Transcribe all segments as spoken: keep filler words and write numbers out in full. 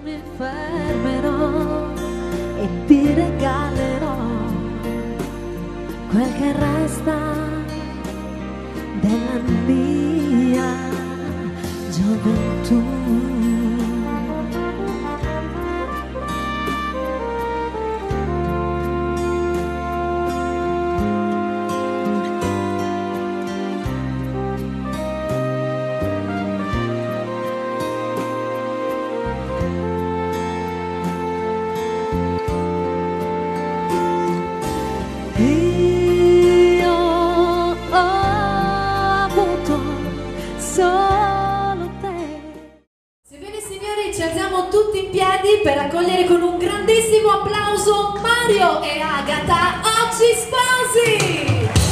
mi fermerò e ti regalerò quel che resta della mia gioventù. Io ho avuto solo te. Sebbene signori, ci alziamo tutti in piedi per accogliere con un grandissimo applauso Mario e Agata oggi sposi.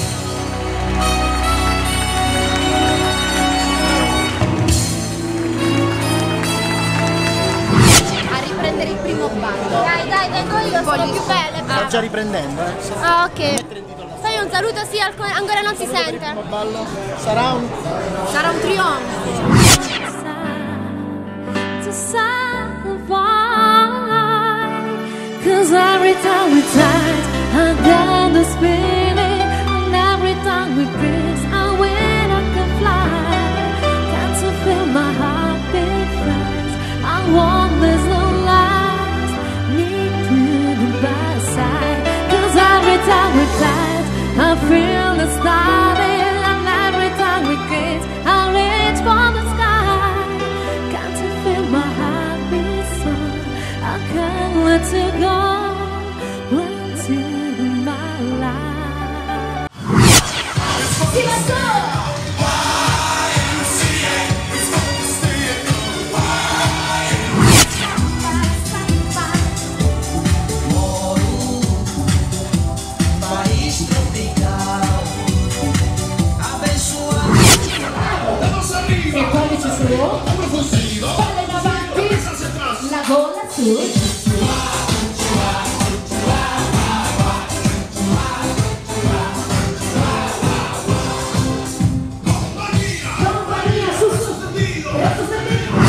A riprendere il primo ballo. Dai, dai, vengo io, sono più belle. Sto già riprendendo, eh? Ah, ok. Fai un saluto, sì, ancora non si sente. Il primo ballo sarà un... Sarà un trionfo. To satisfy, 'cause every time we touch, I get the spinning, and every time we kiss, I wish I could fly. Can't you feel my heart beat fast? I want this no last, need to the bad side. 'Cause every time we touch, I feel the starting, and every time we kiss, I reach for the sky. Can't you feel my heart beat so? I can't let you go into my life. Sì, ma so! E pollice su, palle in avanti, la gola su. Compagnia, su, su, Rosso Sardino.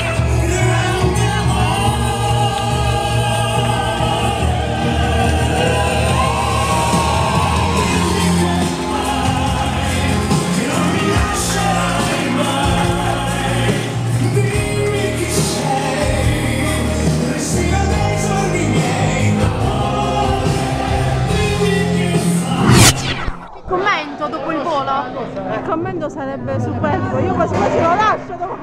Commento dopo il volo. Il commento sarebbe superfluo, io quasi quasi lo lascio dopo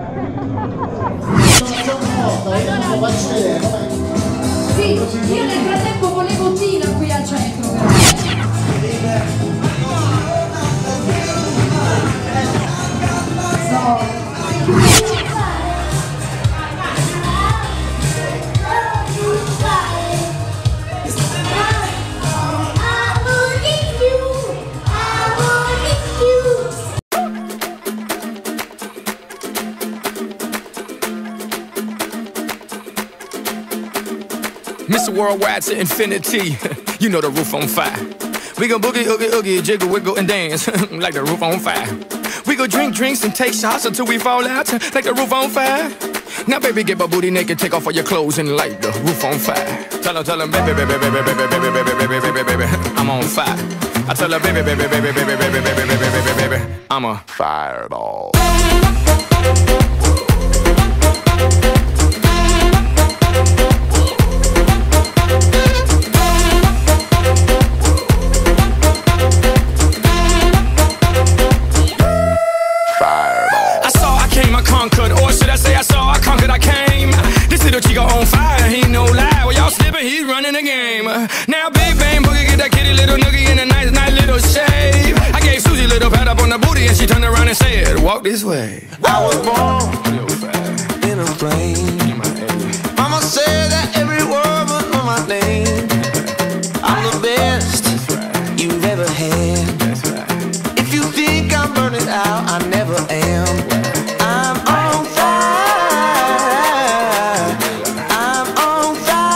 Sì, io nel frattempo volevo Tina qui al centro però. Mister Worldwide to infinity, you know the roof on fire. We go boogie, oogie, oogie, jiggle, wiggle, and dance like the roof on fire. We go drink drinks and take shots until we fall out like the roof on fire. Now baby, get my booty naked, take off all your clothes and light the roof on fire. Tell her, tell her, baby, baby, baby, baby, baby, baby, baby, baby, baby, baby, I'm on fire. I tell her, baby, baby, baby, baby, baby, baby, baby, baby, baby, baby, I'm a fireball. Or should I say I saw, I conquered, I came. This little chico on fire, he no lie. Well, y'all slipping, he's running the game. Now big bang boogie, get that kitty little noogie in a nice, nice little shave. I gave Susie a little pat up on the booty and she turned around and said, walk this way. I was born in a plane. Mama said that every word was on my name. I'm the best you've ever had. If you think I'm burning out, I never am. I'm on fire. I'm on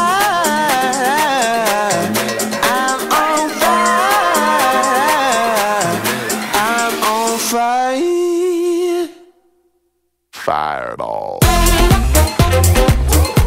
fire. I'm on fire. I'm on fire. Fireball.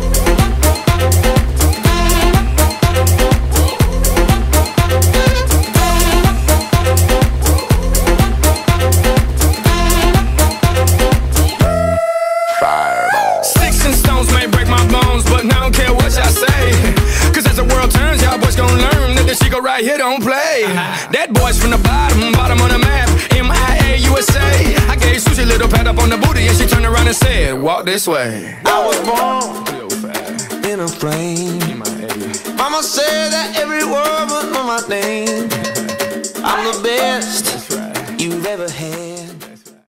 don't play. That boy's from the bottom, bottom of the map. M I A U S A. I gave Susie a little pat up on the booty and she turned around and said, walk this way. I was born in a flame. Mama said that every word was on my name. I'm the best you've ever had.